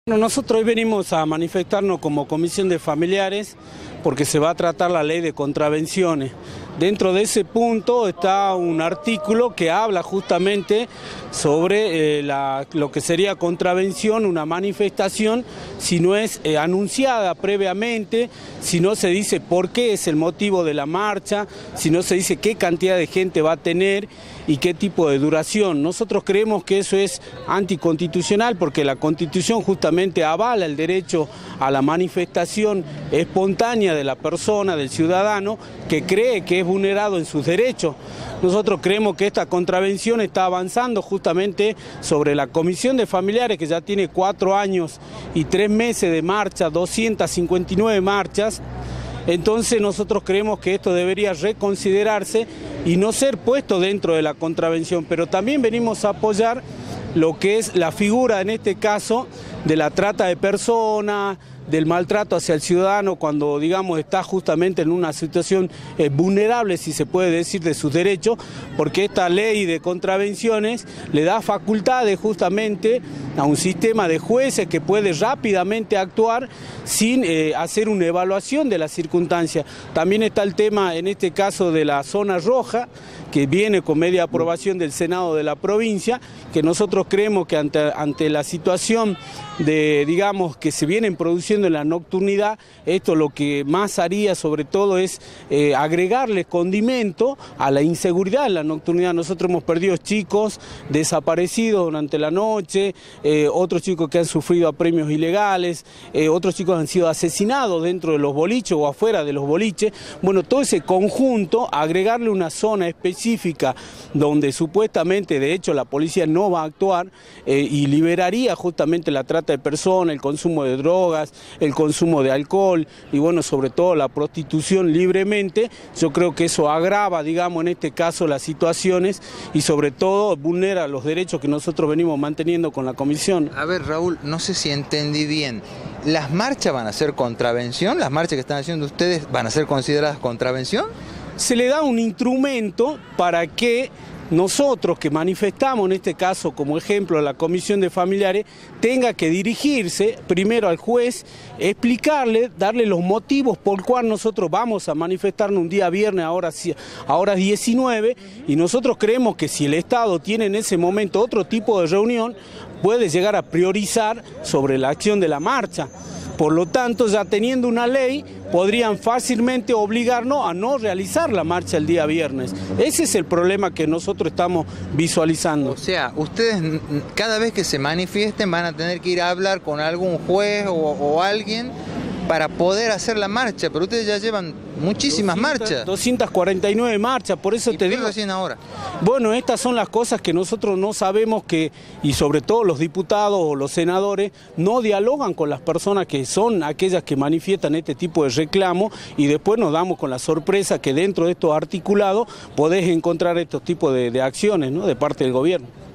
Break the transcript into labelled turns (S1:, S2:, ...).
S1: Nosotros hoy venimos a manifestarnos como comisión de familiares porque se va a tratar la ley de contravenciones. Dentro de ese punto está un artículo que habla justamente sobre lo que sería contravención, una manifestación, si no es anunciada previamente, si no se dice por qué es el motivo de la marcha, si no se dice qué cantidad de gente va a tener y qué tipo de duración. Nosotros creemos que eso es anticonstitucional porque la Constitución justamente avala el derecho a la manifestación espontánea de la persona, del ciudadano, que cree que es vulnerado en sus derechos. Nosotros creemos que esta contravención está avanzando justamente sobre la Comisión de Familiares, que ya tiene 4 años y 3 meses de marcha, 259 marchas. Entonces nosotros creemos que esto debería reconsiderarse y no ser puesto dentro de la contravención, pero también venimos a apoyar lo que es la figura, en este caso, de la trata de personas, del maltrato hacia el ciudadano cuando, digamos, está justamente en una situación vulnerable, si se puede decir, de sus derechos, porque esta ley de contravenciones le da facultades justamente a un sistema de jueces que puede rápidamente actuar sin hacer una evaluación de las circunstancias. También está el tema, en este caso, de la zona roja, que viene con media aprobación del Senado de la provincia, que nosotros creemos que ante la situación de, digamos, que se vienen produciendo en la nocturnidad, esto lo que más haría sobre todo es agregarle condimento a la inseguridad en la nocturnidad. Nosotros hemos perdido chicos desaparecidos durante la noche, otros chicos que han sufrido apremios ilegales, otros chicos han sido asesinados dentro de los boliches o afuera de los boliches. Bueno, todo ese conjunto, agregarle una zona específica donde supuestamente, de hecho, la policía no va a actuar y liberaría justamente la trata de personas, el consumo de drogas, el consumo de alcohol y bueno, sobre todo la prostitución libremente. Yo creo que eso agrava, digamos, en este caso las situaciones y sobre todo vulnera los derechos que nosotros venimos manteniendo con la comisión.
S2: A ver, Raúl, no sé si entendí bien. ¿Las marchas van a ser contravención? ¿Las marchas que están haciendo ustedes van a ser consideradas contravención?
S1: Se le da un instrumento para que nosotros que manifestamos, en este caso como ejemplo a la comisión de familiares, tenga que dirigirse primero al juez, explicarle, darle los motivos por cual nosotros vamos a manifestarnos un día viernes ahora 19, y nosotros creemos que si el Estado tiene en ese momento otro tipo de reunión, puede llegar a priorizar sobre la acción de la marcha. Por lo tanto, ya teniendo una ley, podrían fácilmente obligarnos a no realizar la marcha el día viernes. Ese es el problema que nosotros estamos visualizando.
S2: O sea, ustedes cada vez que se manifiesten van a tener que ir a hablar con algún juez o alguien para poder hacer la marcha, pero ustedes ya llevan muchísimas marchas.
S1: 249 marchas, por eso te digo.
S2: ¿Qué hacen ahora?
S1: Bueno, estas son las cosas que nosotros no sabemos y sobre todo los diputados o los senadores no dialogan con las personas que son aquellas que manifiestan este tipo de reclamo y después nos damos con la sorpresa que dentro de estos articulados podés encontrar estos tipos de acciones, ¿no?, de parte del gobierno.